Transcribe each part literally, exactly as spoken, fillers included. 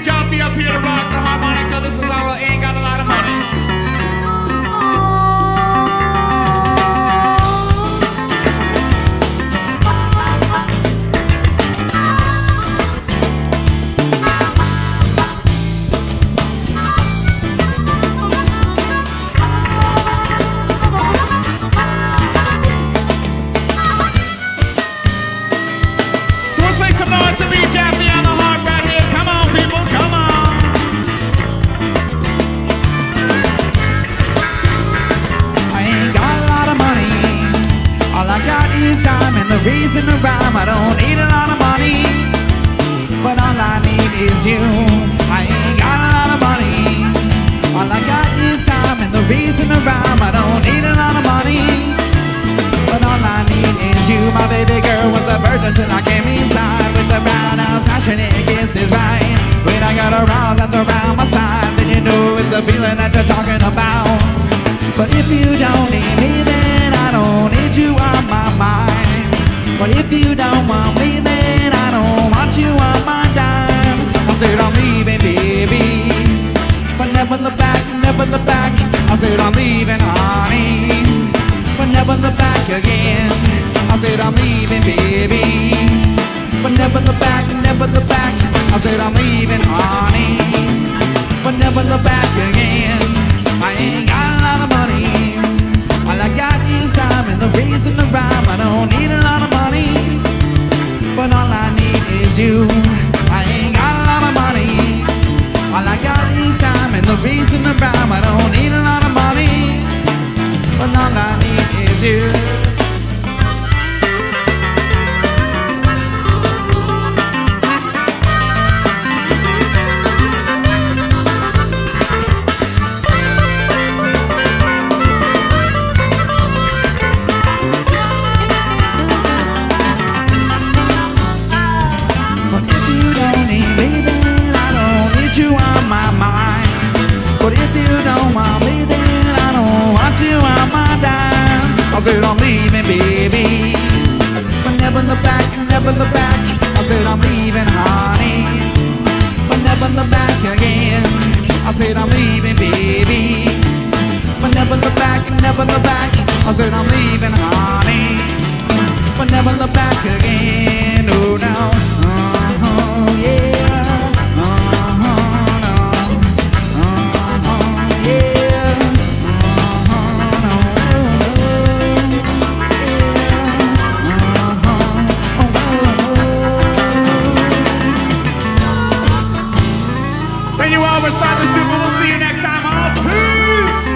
Joffy up here to rock the harmonica. This is our Ain't Got a Lot of Money. Time and the reason to rhyme. I don't need a lot of money, but all I need is you. I ain't got a lot of money. All I got is time and the reason to rhyme. I don't need a lot of money, but all I need is you. My baby girl was a virgin till I came inside with the brown eyes, passionate kisses right. When I got aroused after around my side, then you know it's a feeling that you're talking about. But if you don't need me, then I don't need you on my mind. But if you don't want me, then I don't want you on my dime. I said I'm leaving, baby, but never look back, never look back. I said I'm leaving, honey, but never look back again. I said I'm leaving, baby, but never look back, never look back. I said I'm leaving, honey, but never look back again. I ain't got a lot of money. All I got is time and the reason to rhyme. I don't need a lot of money, but all I need is you. I ain't got a lot of money. All I got is time and the reason to rhyme. I don't need a lot of money, but all I need is you. My mind. But if you don't want me, then I don't want you on my dime. I said I'm leaving, baby, but never look back, never look back. I said I'm leaving, honey, but never look back again. I said I'm leaving, baby, but never look back, never look back. I said I'm leaving, honey, but never look back again. Oh no, uh-huh, yeah. Thank you all for stopping, super. We'll see you next time. Oh, peace!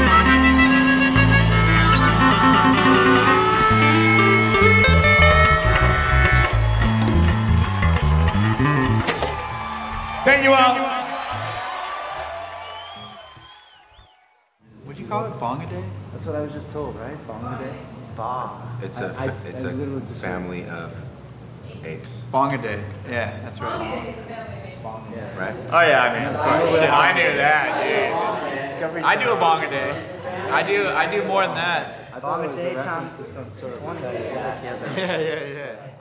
Thank you all. What'd you call it? Bong a day? That's what I was just told, right? Bong a day? Ba. It's a I, I, it's I a family of apes. Bong a day. Yeah, that's right. Yeah. Right? Oh yeah, I mean, of course. Shit, I knew that, dude. I do a bong a day. I do, I do more than that. Bong a day times twenty. Yeah, yeah, yeah.